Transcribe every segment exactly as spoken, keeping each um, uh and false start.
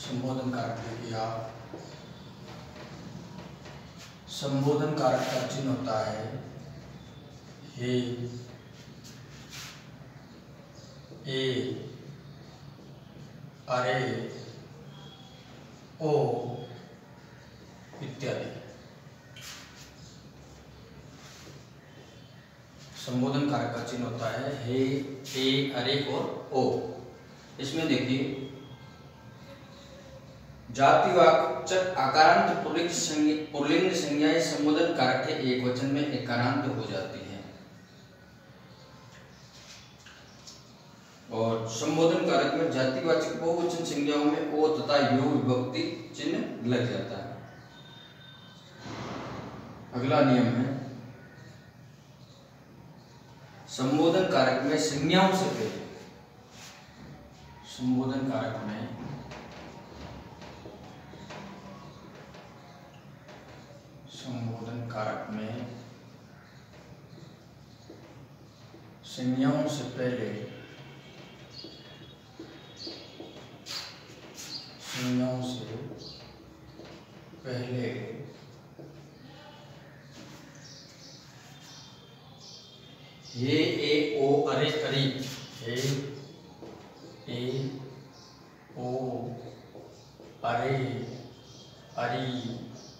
संबोधन कारक देखिए आप, संबोधन कारक का चिन्ह होता है हे, ए, अरे, ओ इत्यादि। संबोधन कारक का चिन्ह होता है हे, ए, अरे और ओ। इसमें देखिए जातिवाचक आकारांत पुल्लिंग संज्ञा पुल्लिंग संज्ञाएं संबोधन कारक के एक वचन में एकारांत हो जाती हैं और संबोधन कारक में जातिवाचक बहुवचन संज्ञाओं में ओ तथा यो विभक्ति चिन्ह लग जाता है। अगला नियम है संबोधन कारक में संज्ञाओं से पहले, संबोधन कारक में संबोधन कारक में संज्ञाओं से पहले संज्ञाओं से पहले हे, ए, ओ, अरे, अरी, हे, ए, ओ, अरे, अरी,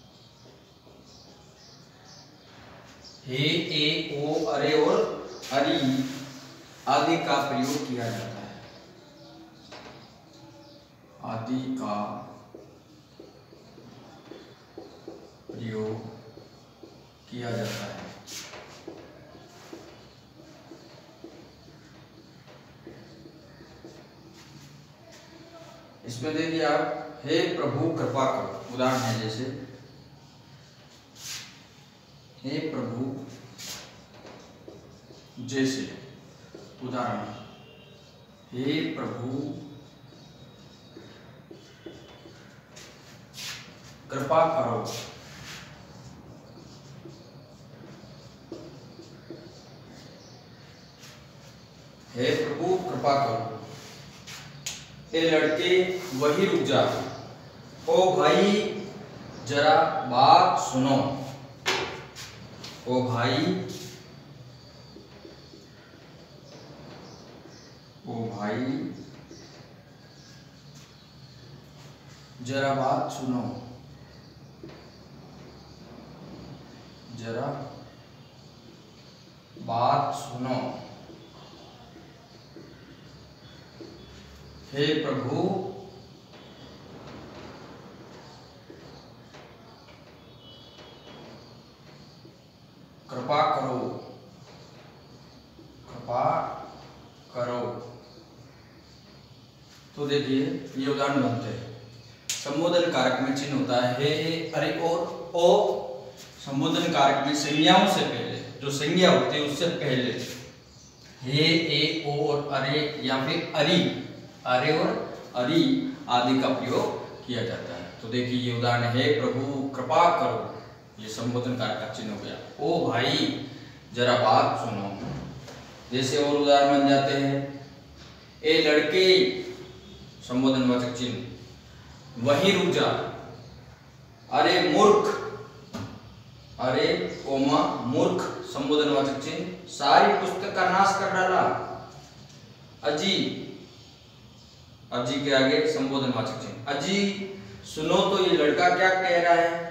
हे, ए, ओ, अरे और अरी आदि का प्रयोग किया जाता है, आदि का प्रयोग किया जाता है। इसमें देखिए आप हे प्रभु कृपा करो, उदाहरण है जैसे हे प्रभु, जैसे उदाहरण हे प्रभु कृपा करो, हे प्रभु कृपा करो। ए लड़के वही रुक जा, ओ भाई जरा बात सुनो, ओ भाई, ओ भाई जरा बात सुनो, जरा बात सुनो। हे प्रभु कृपा करो, कृपा करो। तो देखिए ये उदाहरण बनते हैं। संबोधन कारक में चिन्ह होता है हे, ए, अरे और ओ। संबोधन कारक में संज्ञाओं से पहले, जो संज्ञा होती है उससे पहले हे, ए, ओ और अरे या फिर अरी, अरे और अरी आदि का प्रयोग किया जाता है। तो देखिए ये उदाहरण है हे प्रभु कृपा करो, ये संबोधन कारक का चिन्ह हो गया। ओ भाई जरा बात सुनो, जैसे और उदाहरण बन जाते हैं ए लड़के संबोधनवाचक चिन्ह, वहीं रुक जा, अरे मूर्ख, अरे कोमा मूर्ख संबोधनवाचक चिन्ह, सारी पुस्तक का नाश कर डाला, अजी, अजी के आगे संबोधनवाचक चिन्ह, अजी सुनो तो ये लड़का क्या कह रहा है।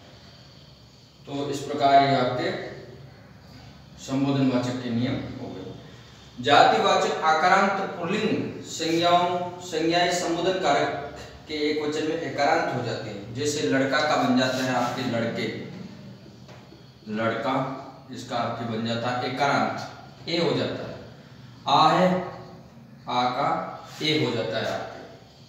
तो इस प्रकार ये आपके संबोधनवाचक के नियम हो गए। जातिवाचक आकारांत पुल्लिंग संज्ञाओं संज्ञाएं संबोधन कारक के एक वचन में एकारांत हो जाते हैं। जैसे लड़का का बन जाता है आपके लड़के, लड़का इसका आपके बन जाता है एकारांत, ए हो जाता है। आ है, आ का ए हो जाता है आपके।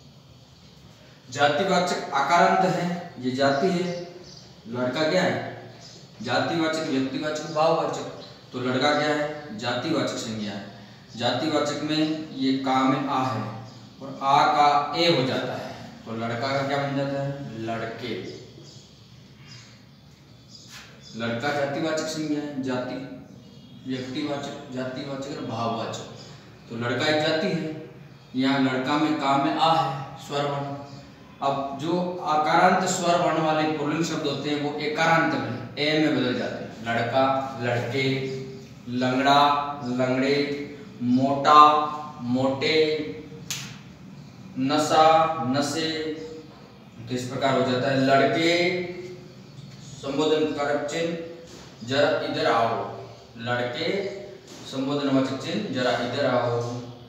जातिवाचक आकारांत है, ये जाति है, लड़का क्या है जातिवाचक, व्यक्तिवाचक, भाववाचक। तो लड़का क्या है जातिवाचक संज्ञा है। जातिवाचक में ये का में आ है और आ का ए हो जाता है, तो लड़का का क्या बन जाता है लड़के। लड़का जातिवाचक संज्ञा है, जाति व्यक्तिवाचक, जातिवाचक और भाववाचक। तो लड़का एक जाति है, यहाँ लड़का में का में आ है स्वर वर्ण, अब जो आकारांत स्वर वर्ण वाले पुल्लिंग शब्द होते हैं वो एकारांत में ए में बदल जाते हैं। लड़का, लड़के, लंगड़ा, लंगड़े, मोटा, मोटे, नशा, नशे। तो इस प्रकार हो जाता है लड़के संबोधन कारक चिन्ह जरा इधर आओ, लड़के संबोधनवाचक चिन्ह जरा इधर आओ।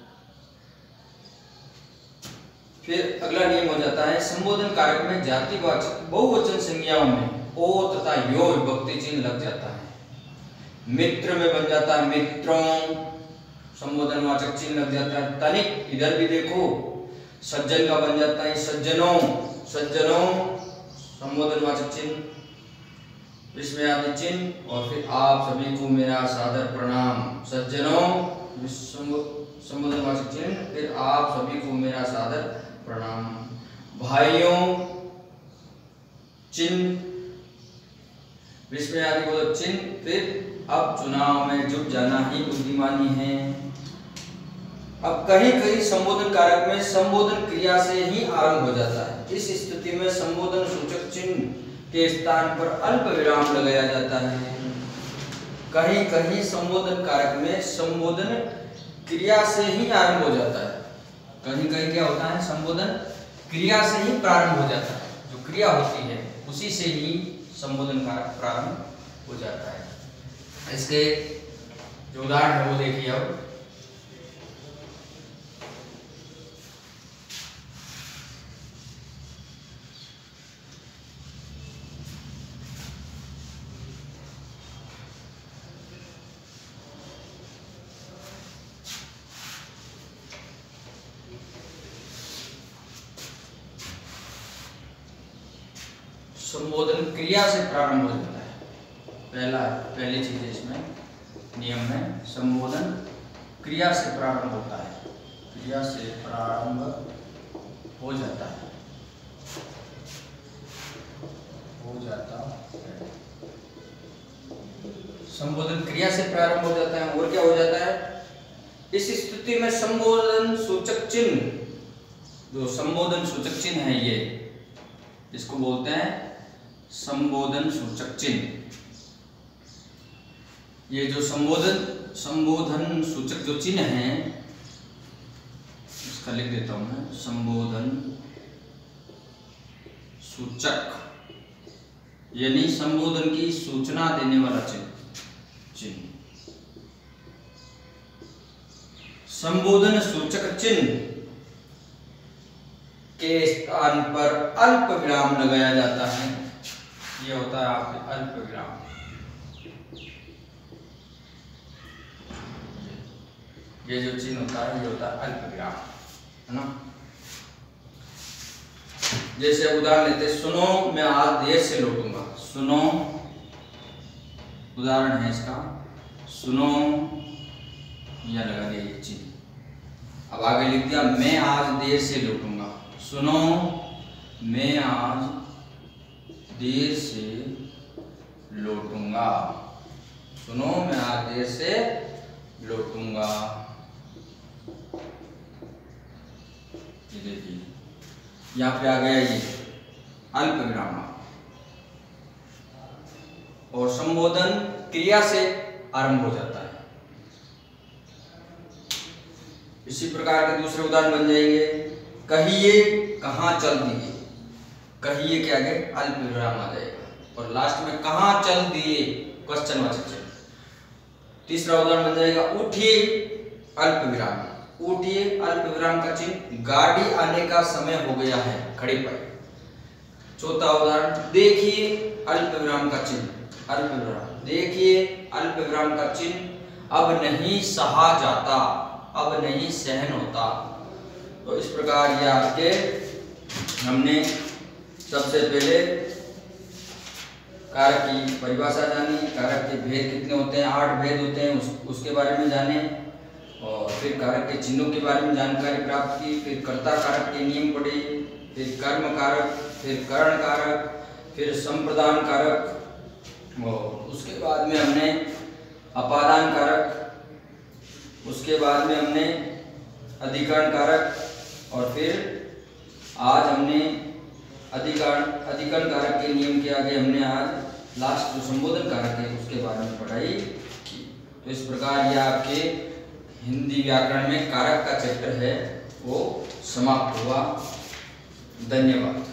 फिर अगला नियम हो जाता है संबोधन कारक में जातिवाचक बहुवचन संज्ञाओं में ओ तथा यो विभक्ति चिन्ह लग जाता है। मित्र में बन जाता है मित्रों, संबोधनवाचक चिन्ह लग जाता है। तनिक इधर भी देखो, सज्जन का बन जाता है सज्जनों, सज्जनों संबोधनवाचक चिन्ह, इसमें आदि चिन्ह। और फिर आप सभी को मेरा सादर प्रणाम, सज्जनों संबोधनवाचक चिन्ह, फिर आप सभी को मेरा सादर प्रणाम। भाइयों चिन्ह, विस्मय आदि बोधक चिन्ह। फिर अब चुनाव में जुट जाना ही बुद्धिमानी है। अब कहीं कहीं संबोधन कारक में संबोधन क्रिया से ही आरंभ हो जाता है। इस स्थिति में संबोधन सूचक चिन्ह के स्थान पर अल्प विराम लगाया जाता है। कहीं कहीं संबोधन कारक में संबोधन क्रिया से ही आरंभ हो जाता है। कहीं कहीं क्या होता है, संबोधन क्रिया से ही प्रारंभ हो जाता है। जो क्रिया होती है उसी से ही संबोधन कारक प्रारंभ हो जाता है। इसके जो उदाहरण है वो देखिए। अब संबोधन क्रिया से प्रारंभ हो जाता है। पहला पहली चीज है इसमें नियम में, संबोधन क्रिया से प्रारंभ होता है, क्रिया से प्रारंभ हो जाता है, हो जाता है। संबोधन क्रिया से प्रारंभ हो जाता है। और क्या हो जाता है, इस स्थिति में संबोधन सूचक चिन्ह, जो संबोधन सूचक चिन्ह है ये, इसको बोलते हैं संबोधन सूचक चिन्ह। ये जो संबोधन संबोधन सूचक जो चिन्ह है, इसका लिख देता हूं मैं, संबोधन सूचक यानी संबोधन की सूचना देने वाला चिन्ह चिन्ह संबोधन सूचक चिन्ह के स्थान पर अल्प विराम लगाया जाता है। ये होता है आपके अल्प विराम। ये जो चिन्ह होता है ये होता है अल्प विराम, है ना। जैसे उदाहरण लेते, सुनो मैं आज देर से लौटूंगा। सुनो उदाहरण है इसका, सुनो यह लगा दिया ये चिन्ह। अब आगे लिख दिया मैं आज देर से लौटूंगा। सुनो मैं आज देर से लौटूंगा। सुनो मैं आज देर से लौटूंगा। ये देखिए यहाँ पे आ गया ये अल्प विराम। और संबोधन क्रिया से आरंभ हो जाता है। इसी प्रकार के दूसरे उदाहरण बन जाएंगे, कहिए कहाँ चल दिए। कहिए के आगे अल्प विराम आ जाएगा और लास्ट में कहाँ चल दिए क्वेश्चन वाचक चिन्ह। तीसरा उदाहरण बन जाएगा, उठिए अल्प विराम। उठिए अल्प विराम का चिन्ह, गाड़ी आने का समय हो गया है, खड़े पर। चौथा उदाहरण, देखिए अल्प विराम का चिन्ह, अल्प विराम। देखिए अल्प विराम का चिन्ह, अब नहीं सहा जाता, अब नहीं सहन होता। तो इस प्रकार ये आपके हमने सबसे पहले कारक की परिभाषा जानी, कारक के भेद कितने होते हैं, आठ भेद होते हैं, उस, उसके बारे में जाने। और फिर कारक के चिन्हों के बारे में जानकारी प्राप्त की। फिर कर्ता कारक के नियम पढ़े, फिर कर्म कारक, फिर करण कारक, फिर संप्रदान कारक, और उसके बाद में हमने अपादान कारक, उसके बाद में हमने अधिकरण कारक, और फिर आज हमने अधिकार अधिकरण कारक के नियम के आगे हमने आज लास्ट जो संबोधन कारक है उसके बारे में पढ़ाई की। तो इस प्रकार यह आपके हिंदी व्याकरण में कारक का चैप्टर है वो समाप्त हुआ। धन्यवाद।